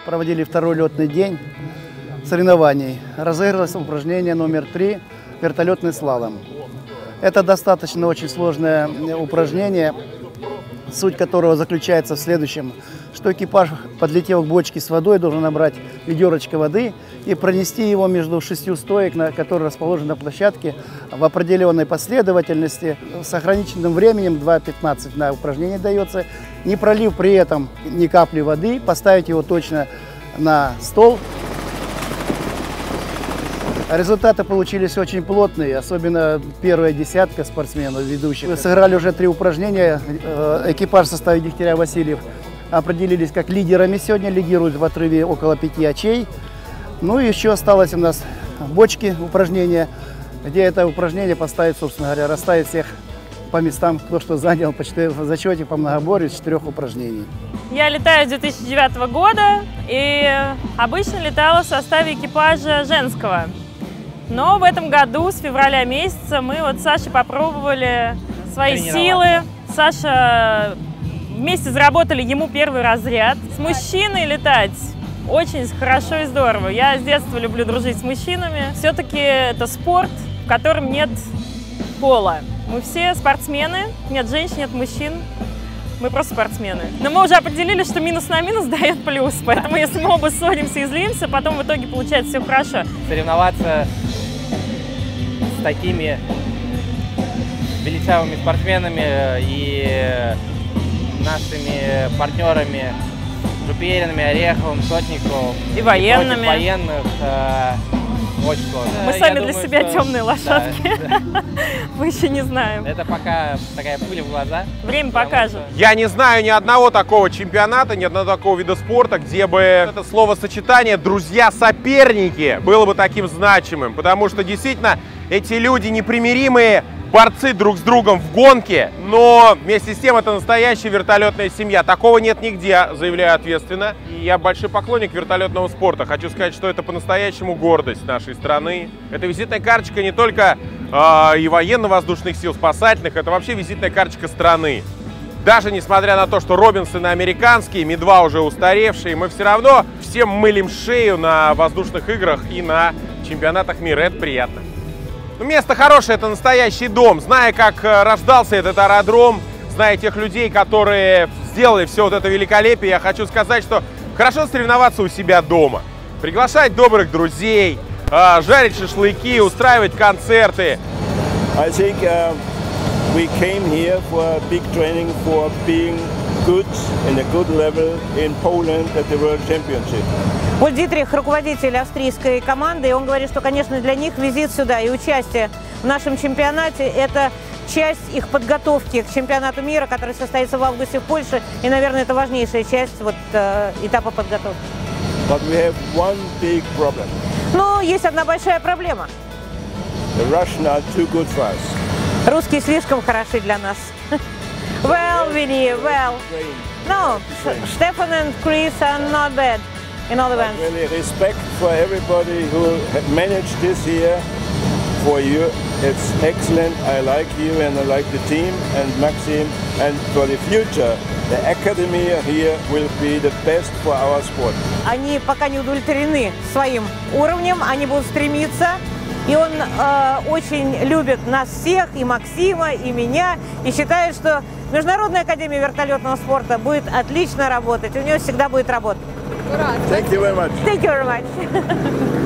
проводили второй летный день соревнований. Разыгрывалось упражнение номер 3 – вертолетный слалом. Это достаточно очень сложное упражнение, суть которого заключается в следующем, что экипаж, подлетев к бочке с водой, должен набрать ведерочко воды и пронести его между 6 стоек, которые расположены на площадке, в определенной последовательности, с ограниченным временем, 2:15 на упражнение дается, не пролив при этом ни капли воды, поставить его точно на стол. Результаты получились очень плотные, особенно первая десятка спортсменов, ведущих. Сыграли уже 3 упражнения. Экипаж в составе Дегтяря Васильев определились как лидерами сегодня, лидируют в отрыве около 5 очей. Ну и еще осталось у нас бочки упражнения, где это упражнение поставить, собственно говоря, расставить всех по местам, кто что занял в зачете по многоборью из 4 упражнений. Я летаю с 2009 года и обычно летала в составе экипажа женского. Но в этом году, с февраля месяца, мы вот с Сашей попробовали свои силы. Саша вместе заработали ему первый разряд. С мужчиной летать очень хорошо и здорово. Я с детства люблю дружить с мужчинами. Все-таки это спорт, в котором нет пола. Мы все спортсмены, нет женщин, нет мужчин. Мы просто спортсмены. Но мы уже определили, что минус на минус дает плюс. Поэтому если мы оба ссоримся и злимся, потом в итоге получается все хорошо. Соревноваться с такими величавыми спортсменами и нашими партнерами Жупелиными, Ореховым, Сотниковым и военными. Военных, очень сложно. Мы сами для себя темные лошадки. Да. Мы еще не знаем. Это пока такая пыль в глаза. Время покажет. Я не знаю ни одного такого чемпионата, ни одного такого вида спорта, где бы это словосочетание «друзья-соперники» было бы таким значимым. Потому что действительно эти люди непримиримые борцы друг с другом в гонке, но вместе с тем это настоящая вертолетная семья. Такого нет нигде, заявляю ответственно. И я большой поклонник вертолетного спорта. Хочу сказать, что это по-настоящему гордость нашей страны. Это визитная карточка не только и военно-воздушных сил, спасательных, это вообще визитная карточка страны. Даже несмотря на то, что Робинсоны американские, Ми-2 уже устаревшие, мы все равно всем мылим шею на воздушных играх и на чемпионатах мира. Это приятно. Место хорошее, это настоящий дом. Зная, как рождался этот аэродром, зная тех людей, которые сделали все вот это великолепие, я хочу сказать, что хорошо соревноваться у себя дома. Приглашать добрых друзей, жарить шашлыки, устраивать концерты. I think we came here for big training for being good in a good level in Poland at the World Championship. Вот Дитрих, руководитель австрийской команды, и он говорит, что, конечно, для них визит сюда и участие в нашем чемпионате – это часть их подготовки к чемпионату мира, который состоится в августе в Польше, и, наверное, это важнейшая часть вот, этапа подготовки. But we have one big problem. Но есть одна большая проблема. The Russians are too good for us. Русские слишком хороши для нас. Well, Vinny, well. No, Stefan and Chris are not bad. In all events. Really respect for everybody who managed this year. For you, it's excellent. I like you and I like the team and Maxim. And for the future, the academy here will be the best for our sport. Они пока не удовлетворены своим уровнем, они будут стремиться. И он очень любит нас всех, и Максима, и меня, и считает, что Международная академия вертолетного спорта будет отлично работать. У нее всегда будет работать. Thank you very much. Thank you very much.